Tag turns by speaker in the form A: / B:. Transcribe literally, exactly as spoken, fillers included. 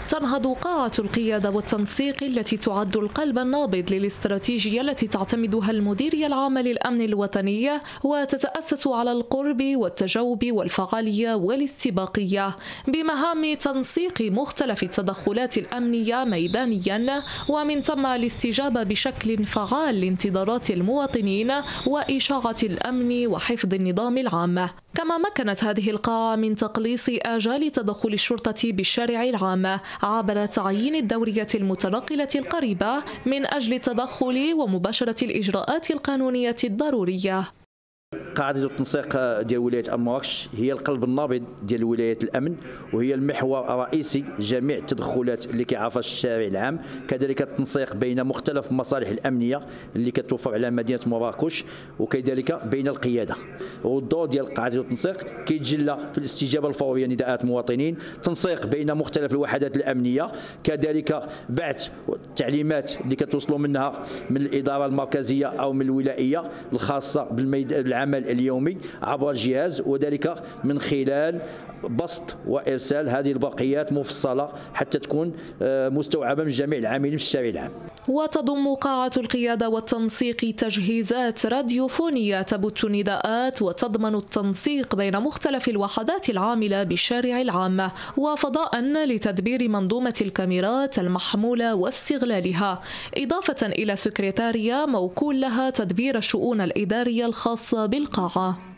A: تنهض قاعة القيادة والتنسيق التي تعد القلب النابض للاستراتيجية التي تعتمدها المديرية العامة للأمن الوطني، وتتأسس على القرب والتجاوب والفعالية والاستباقية بمهام تنسيق مختلف التدخلات الأمنية ميدانيا، ومن ثم الاستجابة بشكل فعال لانتظارات المواطنين وإشاعة الأمن وحفظ النظام العام. كما مكنت هذه القاعة من تقليص آجال تدخل الشرطة بالشارع العام عبر تعيين الدورية المتنقلة القريبة من أجل التدخل ومباشرة الإجراءات القانونية الضرورية.
B: قاعدة التنسيق ديال ولاية مراكش هي القلب النابض ديال ولاية الأمن، وهي المحور الرئيسي لجميع التدخلات اللي كيعرفها الشارع العام، كذلك التنسيق بين مختلف المصالح الأمنية اللي كتوفر على مدينة مراكش، وكذلك بين القيادة. والدور ديال قاعدة التنسيق كيتجلى في الاستجابة الفورية لنداءات المواطنين، تنسيق بين مختلف الوحدات الأمنية، كذلك بعث التعليمات اللي كتوصلوا منها من الإدارة المركزية أو من الولائية الخاصة بالعمل اليومي عبر الجهاز، وذلك من خلال بسط وارسال هذه البرقيات مفصله حتى تكون مستوعبه من جميع العاملين في الشارع العام.
A: وتضم قاعة القيادة والتنسيق تجهيزات راديوفونية تبث نداءات وتضمن التنسيق بين مختلف الوحدات العاملة بالشارع العام، وفضاء لتدبير منظومة الكاميرات المحمولة واستغلالها، إضافة إلى سكرتارية موكول لها تدبير الشؤون الإدارية الخاصة بالقاعة.